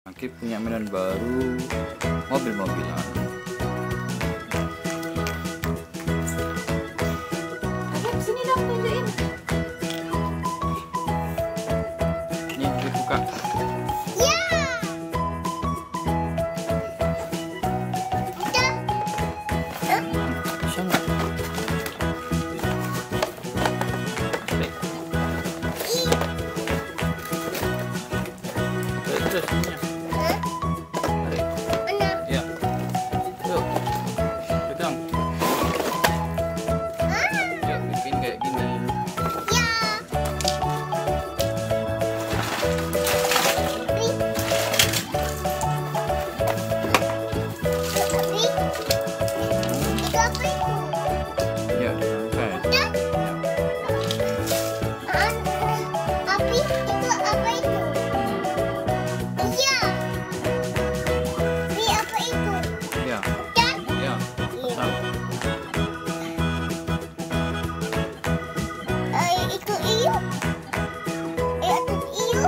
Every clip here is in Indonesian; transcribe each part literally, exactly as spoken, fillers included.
Aki punya mainan baru, mobil-mobilan. Ayo sini dong, tunjukin. Ini dibuka. Ya. Udah. Bisa nggak? Tarik. Tarik terus ininya. Tarik. Ya. Yuk. Pegang. Yuk, bikin kayak gini. Ya, diangkat. Api itu apa itu? Iya. Api apa itu? Ya, Dan ya. Pasang. eh, itu iu. Eh, itu iu.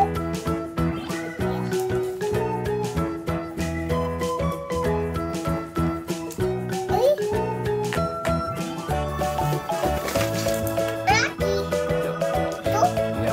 Eh. Lagi. Yuk. Tuh. Ya.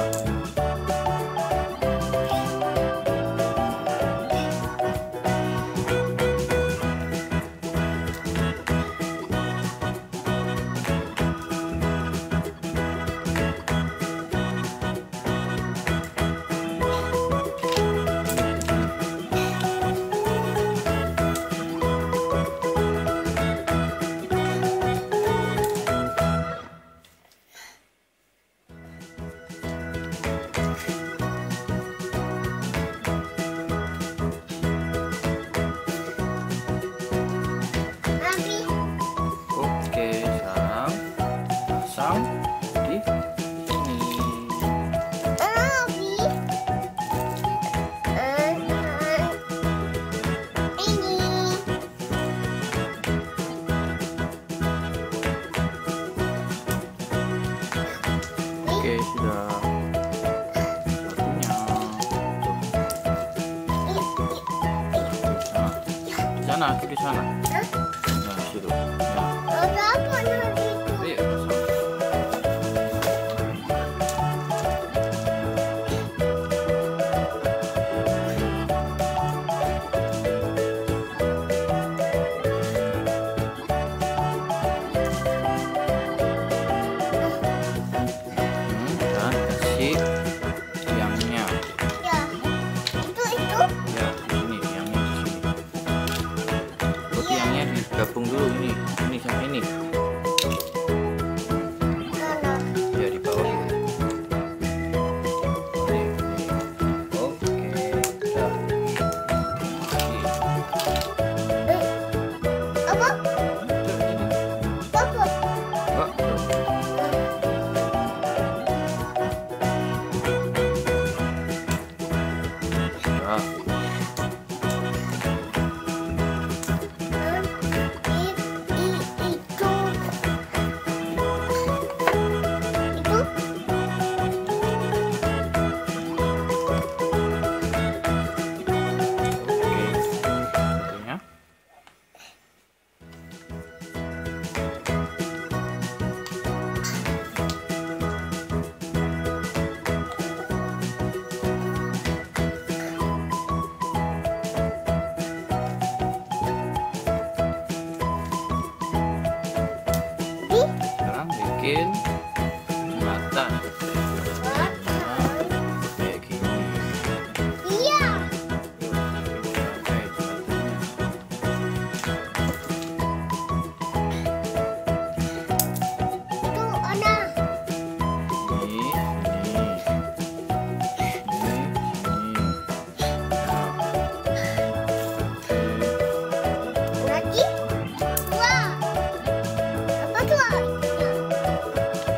Api. Oke, sekarang pasang di sini. Api. Eh, ini. Oke, sudah. Satunya. Tuh, sana, aku di sana. Hah? Nah, di situ. Ya. Ada apa nanti itu? Ayo, pasang. Hmm, dan kasih tiangnya. Ya. Itu itu. Ya, di sini tiangnya di sini. Oh, tiangnya digabung dulu ini. Ini sama ini. Mana? Ya, di bawah ini. Oke, ini. Oke, udah. Lagi. Eh, apa? Tuh, ini. Apa? Wah, tuh. Sudah. Eh, i- i- itu. Itu. Oke, satunya. Ih, Sekarang bikin jembatan. apa? Kayak gini. Iya. Yuk, bikin sampai jembatannya. Itu ada. Ini, ini, ini, ini. Ya, oke. Lagi. Wah. Apa tuh? Ya.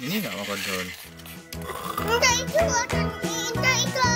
Ini nggak makan daun. Enggak itu, enggak itu.